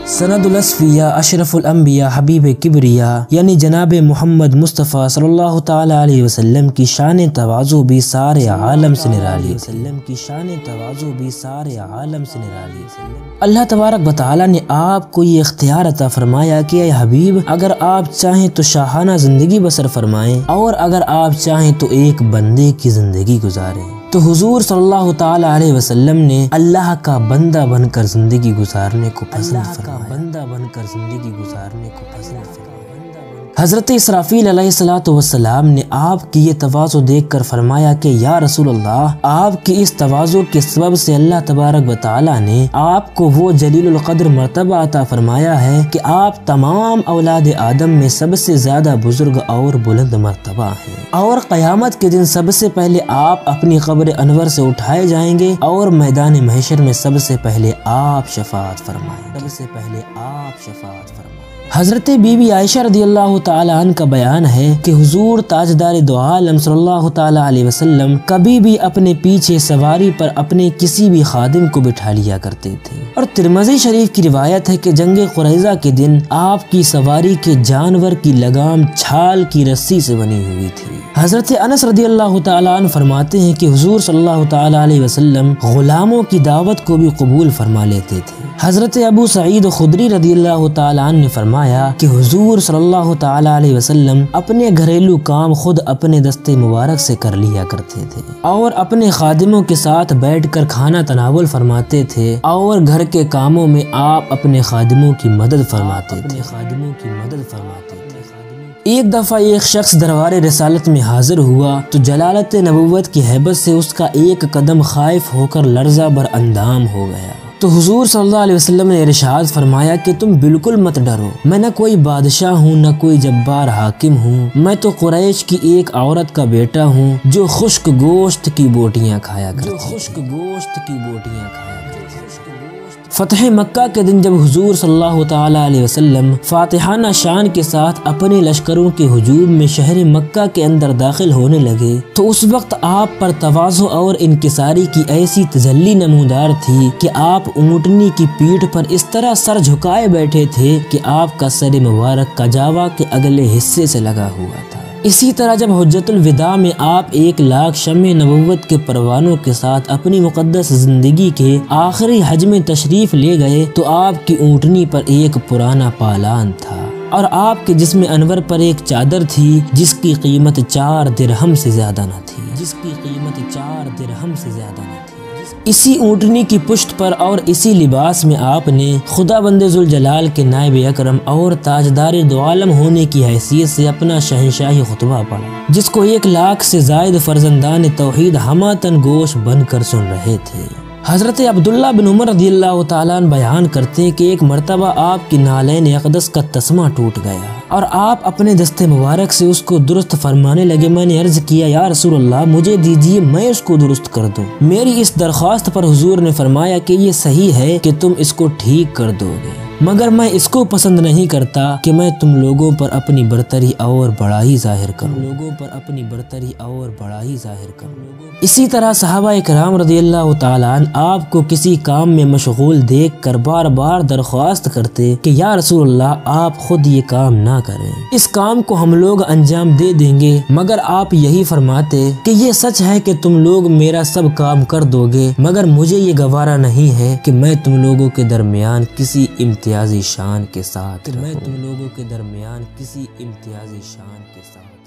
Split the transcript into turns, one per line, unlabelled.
سند الاسفیاء اشرف الانبیاء حبیب کبریا یعنی جناب محمد مصطفیٰ صلی اللہ تعالی علیہ وسلم کی شان تواضع بھی سارے عالم سے نرالی اللہ تبارک و تعالی نے آپ کو یہ اختیار عطا فرمایا کہ اے حبیب اگر آپ چاہیں تو شاہانہ زندگی بسر فرمائیں اور اگر آپ چاہیں تو ایک بندے کی زندگی گزاریں۔ تو حضور صلی اللہ تعالی علیہ وسلم نے اللہ کا بندہ بن کر زندگی گزارنے کو پسند فرمایا۔ حضرت اسرافیل علیہ السلام نے آپ کی یہ تواضع دیکھ کر فرمایا کہ یا رسول اللہ، آپ کی اس تواضع کے سبب سے اللہ تبارک و تعالی نے آپ کو وہ جلیل القدر مرتبہ عطا فرمایا ہے کہ آپ تمام اولاد آدم میں سب سے زیادہ بزرگ اور بلند مرتبہ ہیں، اور قیامت کے دن سب سے پہلے آپ اپنی قبر انور سے اٹھائے جائیں گے اور میدان محشر میں سب سے پہلے آپ شفاعت فرمائیں گے۔ حضرت بی بی عائشہ رضی اللہ تعالی عنہ کا بیان ہے کہ حضور تاجدار دو عالم صلی اللہ تعالی علیہ وسلم کبھی بھی اپنے پیچھے سواری پر اپنے کسی بھی خادم کو بٹھا لیا کرتے تھے، اور ترمذی شریف کی روایت ہے کہ جنگ قریظہ کے دن آپ کی سواری کے جانور کی لگام چھال کی رسی سے بنی ہوئی تھی۔ حضرت انس رضی اللہ تعالی عنہ فرماتے ہیں کہ حضور صلی اللہ تعالی علیہ وسلم غلاموں کی دعوت کو بھی قبول فرما لیتے تھے۔ حضرت ابو سعید خدری رضی اللہ تعالی عنہ نے فرمایا کہ حضور صلی اللہ تعالی علیہ وسلم اپنے گھریلو کام خود اپنے دستے مبارک سے کر لیا کرتے تھے، اور اپنے خادموں کے ساتھ بیٹھ کر کھانا تناول فرماتے تھے، اور گھر کے کاموں میں آپ اپنے خادموں کی مدد فرماتے تھے۔ ایک دفعہ ایک شخص دربار رسالت میں حاضر ہوا تو جلالت نبوت کی ہیبت سے اس کا ایک قدم خائف ہو کر لرزہ بر اندام ہو گیا۔ تو حضور صلی اللہ علیہ وسلم نے ارشاد فرمایا کہ تم بالکل مت ڈرو، میں نہ کوئی بادشاہ ہوں نہ کوئی جبار حاکم ہوں، میں تو قریش کی ایک عورت کا بیٹا ہوں جو خشک گوشت کی بوٹیاں کھایا کرتی فتح مکہ کے دن جب حضور صلی اللہ تعالی علیہ وسلم فاتحانہ شان کے ساتھ اپنے لشکروں کے ہجوم میں شہر مکہ کے اندر داخل ہونے لگے تو اس وقت آپ پر تواضع اور انکساری کی ایسی تجلی نمودار تھی کہ آپ اونٹنی کی پیٹھ پر اس طرح سر جھکائے بیٹھے تھے کہ آپ کا سر مبارک کجاوا کے اگلے حصے سے لگا ہوا تھا۔ اسی طرح جب حجت الوداع میں آپ 1,00,000 شمع نبوت کے پروانوں کے ساتھ اپنی مقدس زندگی کے آخری حج میں تشریف لے گئے تو آپ کی اونٹنی پر ایک پرانا پالان تھا، اور آپ کے جسم انور پر ایک چادر تھی جس کی قیمت 4 درہم سے زیادہ نہ تھی۔ اسی اونٹنی کی پشت پر اور اسی لباس میں آپ نے خدا بند ذوالجلال کے نائب اکرم اور تاجدار دو عالم ہونے کی حیثیت سے اپنا شہنشاہی خطبہ پڑھا، جس کو 1,00,000 سے زائد فرزندان توحید ہماتن گوش بن کر سن رہے تھے۔ حضرت عبداللہ بن عمر رضی اللہ تعالیٰ عنہ بیان کرتے ہیں کہ ایک مرتبہ آپ کی نالین اقدس کا تسمہ ٹوٹ گیا اور آپ اپنے دستے مبارک سے اس کو درست فرمانے لگے۔ میں نے عرض کیا یا رسول اللہ مجھے دیجیے، میں اس کو درست کر دوں۔ میری اس درخواست پر حضور نے فرمایا کہ یہ صحیح ہے کہ تم اس کو ٹھیک کر دو گے، مگر میں اس کو پسند نہیں کرتا کہ میں تم لوگوں پر اپنی برتری اور بڑائی ظاہر کروں۔ اسی طرح صحابہ اکرام رضی اللہ تعالیٰ عنہ آپ کو کسی کام میں مشغول دیکھ کر بار بار درخواست کرتے کہ یا رسول اللہ آپ خود یہ کام نہ کریں، اس کام کو ہم لوگ انجام دے دیں گے، مگر آپ یہی فرماتے کہ یہ سچ ہے کہ تم لوگ میرا سب کام کر دو گے، مگر مجھے یہ گوارا نہیں ہے کہ میں تم لوگوں کے درمیان کسی امتیازی شان کے ساتھ